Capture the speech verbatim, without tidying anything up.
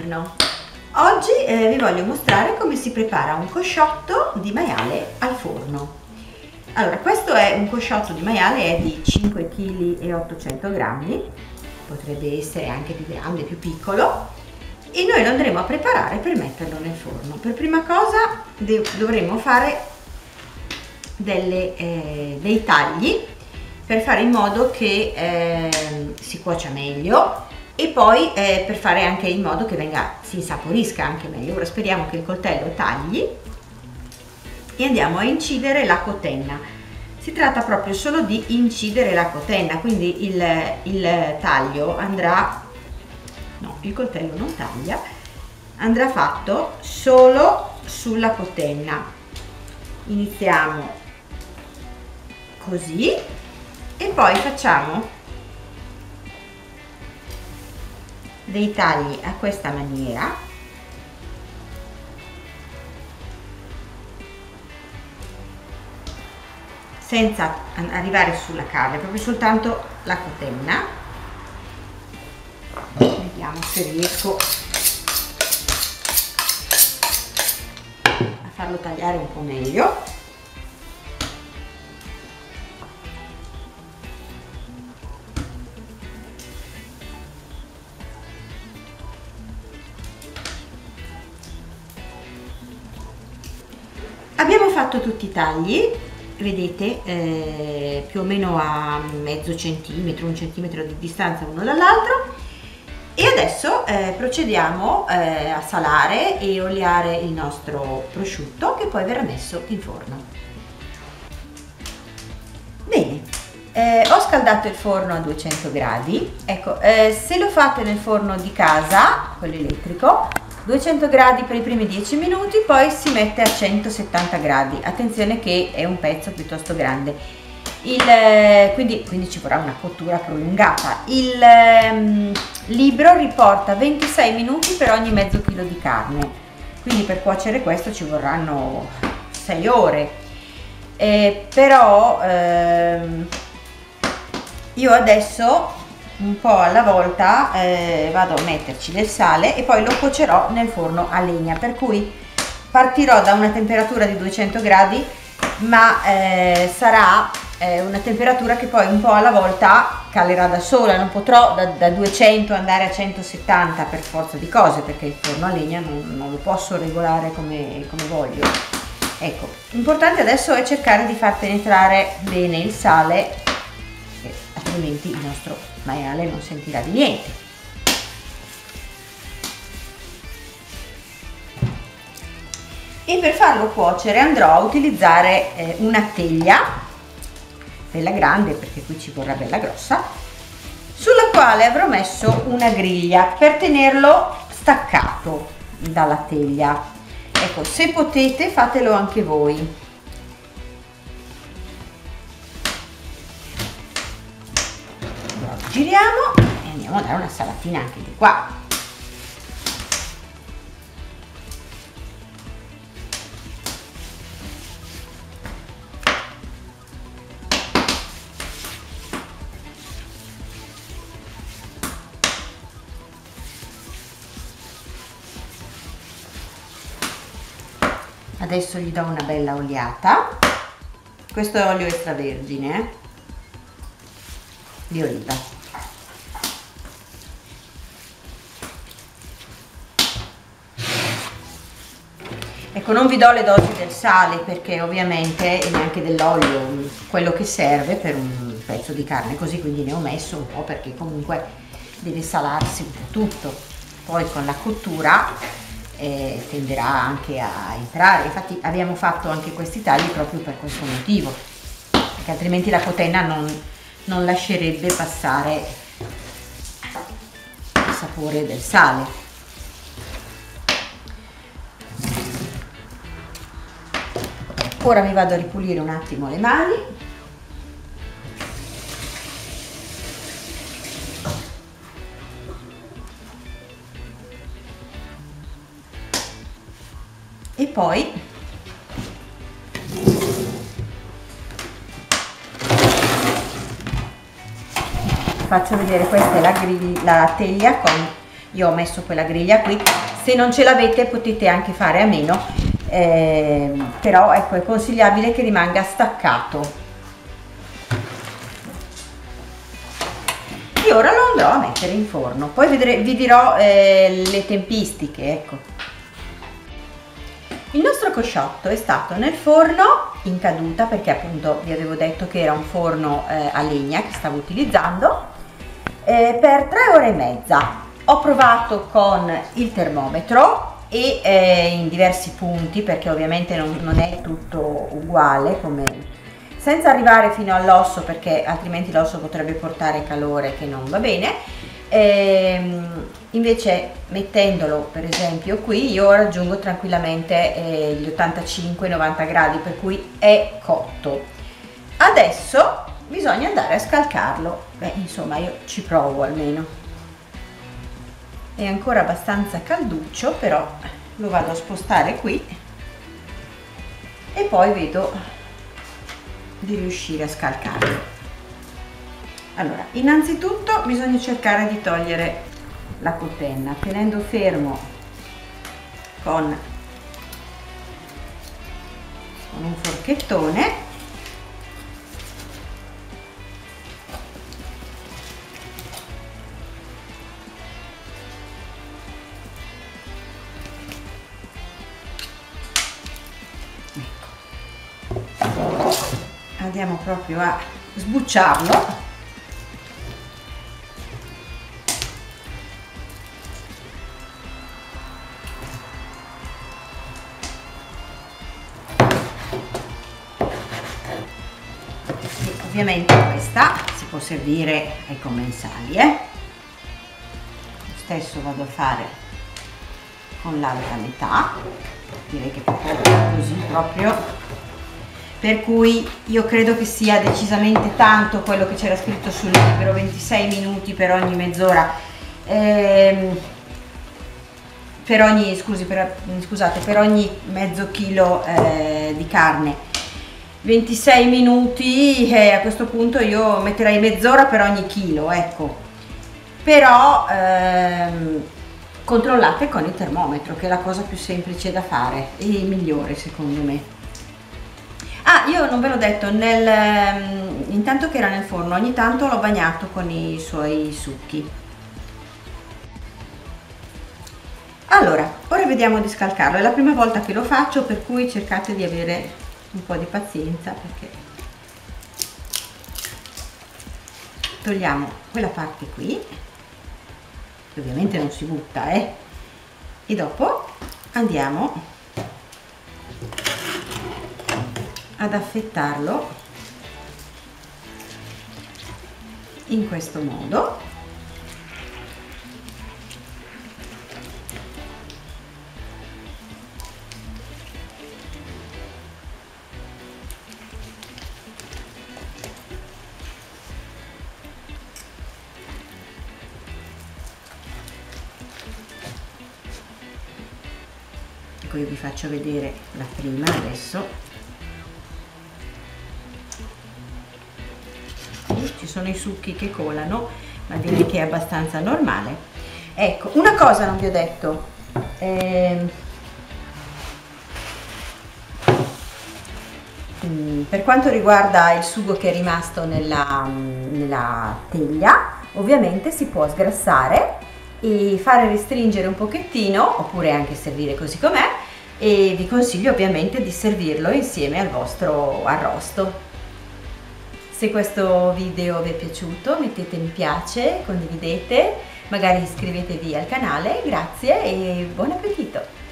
Buongiorno, oggi eh, vi voglio mostrare come si prepara un cosciotto di maiale al forno. Allora, questo è un cosciotto di maiale, è di cinque virgola ottocento grammi, potrebbe essere anche più grande, più piccolo, e noi lo andremo a preparare per metterlo nel forno. Per prima cosa dovremo fare delle, eh, dei tagli per fare in modo che eh, si cuocia meglio e poi eh, per fare anche in modo che venga, si insaporisca anche meglio. Ora speriamo che il coltello tagli e andiamo a incidere la cotenna. Si tratta proprio solo di incidere la cotenna, quindi il, il taglio andrà, no, il coltello non taglia, andrà fatto solo sulla cotenna. Iniziamo così e poi facciamo dei tagli a questa maniera, senza arrivare sulla carne, proprio soltanto la cotenna. Vediamo se riesco a farlo tagliare un po' meglio. Abbiamo fatto tutti i tagli, vedete, eh, più o meno a mezzo centimetro, un centimetro di distanza uno dall'altro, e adesso eh, procediamo eh, a salare e oliare il nostro prosciutto, che poi verrà messo in forno. Bene, eh, ho scaldato il forno a duecento gradi. Ecco, eh, se lo fate nel forno di casa, quello elettrico, duecento gradi per i primi dieci minuti, poi si mette a centosettanta gradi. Attenzione che è un pezzo piuttosto grande, il, quindi, quindi ci vorrà una cottura prolungata. Il um, libro riporta ventisei minuti per ogni mezzo chilo di carne, quindi per cuocere questo ci vorranno sei ore. Eh, però ehm, io adesso un po' alla volta eh, vado a metterci del sale e poi lo cuocerò nel forno a legna, per cui partirò da una temperatura di duecento gradi, ma eh, sarà eh, una temperatura che poi un po' alla volta calerà da sola. Non potrò da, da duecento andare a centosettanta per forza di cose, perché il forno a legna non, non lo posso regolare come, come voglio. Ecco, l'importante adesso è cercare di far penetrare bene il sale, altrimenti il nostro maiale non sentirà di niente. E per farlo cuocere andrò a utilizzare eh, una teglia bella grande, perché qui ci vorrà bella grossa, sulla quale avrò messo una griglia per tenerlo staccato dalla teglia. Ecco, se potete fatelo anche voi. Giriamo e andiamo a dare una salatina anche di qua. Adesso gli do una bella oliata. Questo è olio extravergine eh? di oliva. Ecco, non vi do le dosi del sale, perché ovviamente, e neanche dell'olio, quello che serve per un pezzo di carne così, quindi ne ho messo un po' perché comunque deve salarsi un po' tutto. Poi con la cottura eh, tenderà anche a entrare. Infatti abbiamo fatto anche questi tagli proprio per questo motivo, perché altrimenti la cotenna non, non lascerebbe passare il sapore del sale. Ora mi vado a ripulire un attimo le mani. E poi faccio vedere, questa è la, la teglia con io ho messo quella griglia qui, se non ce l'avete potete anche fare a meno, eh, però ecco, è consigliabile che rimanga staccato. E ora lo andrò a mettere in forno, poi vedrete, vi dirò eh, le tempistiche, ecco. Il nostro cosciotto è stato nel forno in caduta, perché appunto vi avevo detto che era un forno eh, a legna che stavo utilizzando, eh, per tre ore e mezza. Ho provato con il termometro e eh, in diversi punti, perché ovviamente non, non è tutto uguale, come senza arrivare fino all'osso, perché altrimenti l'osso potrebbe portare calore che non va bene. Ehm, invece mettendolo per esempio qui io raggiungo tranquillamente eh, gli ottantacinque novanta gradi, per cui è cotto. Adesso bisogna andare a scalcarlo. Beh, insomma, io ci provo almeno. È ancora abbastanza calduccio, però lo vado a spostare qui e poi vedo di riuscire a scalcarlo. Allora, innanzitutto bisogna cercare di togliere la cotenna tenendo fermo con, con un forchettone. Ecco, andiamo proprio a sbucciarlo. Ovviamente questa si può servire ai commensali, eh? Lo stesso vado a fare con l'altra metà, direi che proprio così proprio, per cui io credo che sia decisamente tanto quello che c'era scritto sul libro, ventisei minuti per ogni mezz'ora, ehm, per ogni, scusi, per, scusate, per ogni mezzo chilo eh, di carne. ventisei minuti, e eh, a questo punto io metterei mezz'ora per ogni chilo, ecco. Però ehm, controllate con il termometro, che è la cosa più semplice da fare e migliore secondo me. Ah, io non ve l'ho detto, nel, intanto che era nel forno, ogni tanto l'ho bagnato con i suoi succhi. Allora, ora vediamo di scalcarlo, è la prima volta che lo faccio, per cui cercate di avere un po' di pazienza, perché togliamo quella parte qui, che ovviamente non si butta, eh? E dopo andiamo ad affettarlo in questo modo. Io vi faccio vedere la prima adesso. Ci sono i succhi che colano, ma direi che è abbastanza normale. Ecco, una cosa non vi ho detto, eh, per quanto riguarda il sugo che è rimasto nella, nella teglia, ovviamente si può sgrassare e fare restringere un pochettino, oppure anche servire così com'è, e vi consiglio ovviamente di servirlo insieme al vostro arrosto. Se questo video vi è piaciuto mettete mi piace, condividete, magari iscrivetevi al canale, grazie e buon appetito!